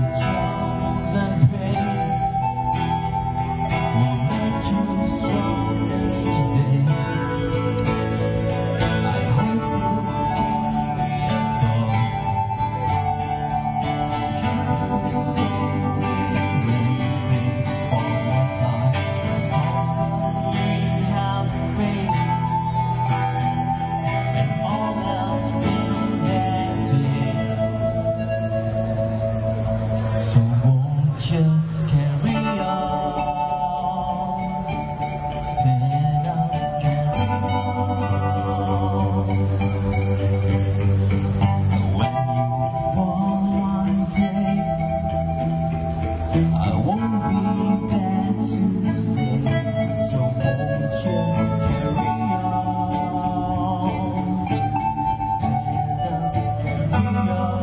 Troubles and pain will make you strong each day. I hope you carry it all to keep you going when things fall apart. Constantly have faith when all else feels empty. So won't you carry on, stand up, carry on. When you fall one day, I won't be there to stay. So won't you carry on, stand up, carry on.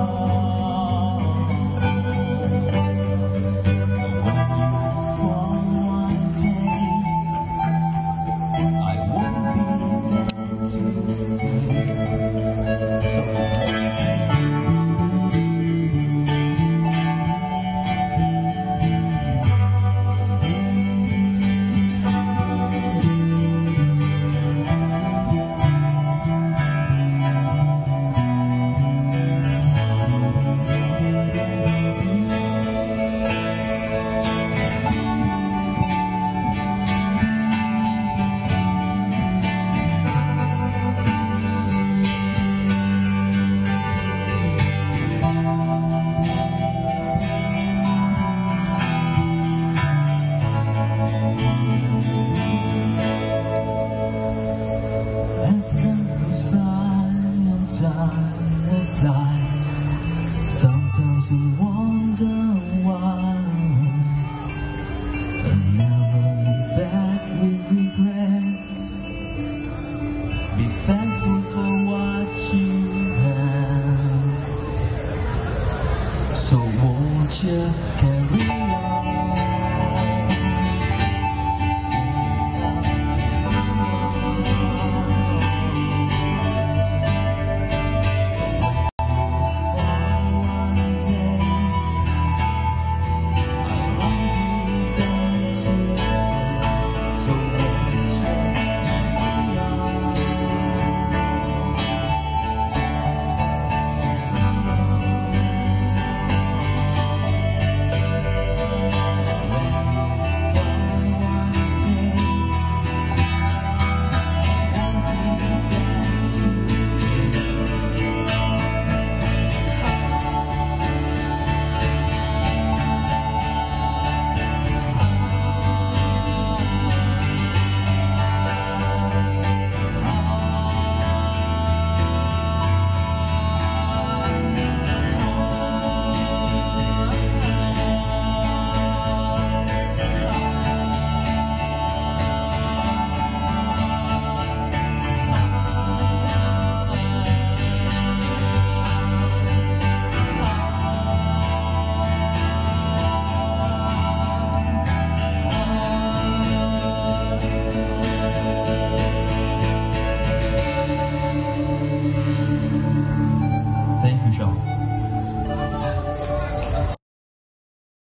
As time goes by and time will fly, sometimes we wonder why, and never look back with regrets. Be thankful for what you have. So won't you carry on?